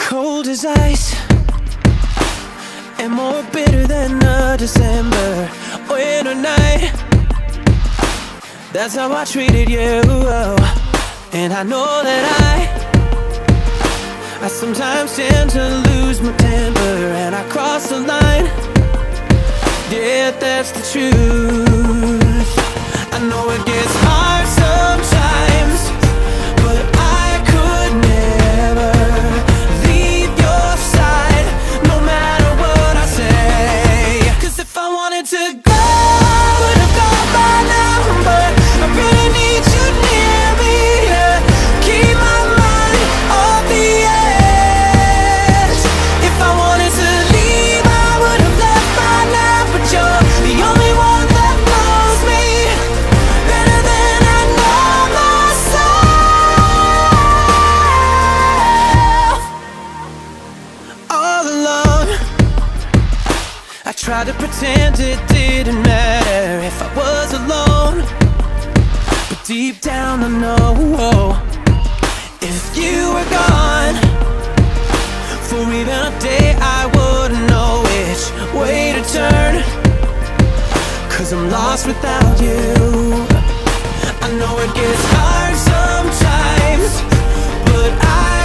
Cold as ice and more bitter than a December winter night. That's how I treated you. And I know that I sometimes tend to lose my temper, and I cross the line. Yeah, that's the truth. I know it gets hard sometimes, but I could never leave your side, no matter what I say. 'Cause if I wanted to go, I would have gone by now, but I really need you near me to keep my mind off the edge. If I wanted to leave, I would have left by now, but you're the only one that knows me better than I know myself. All along I tried to pretend it didn't matter if I was alone, but deep down I know if you were gone for even a day, I wouldn't know which way to turn. 'Cause I'm lost without you. I know it gets hard sometimes, but I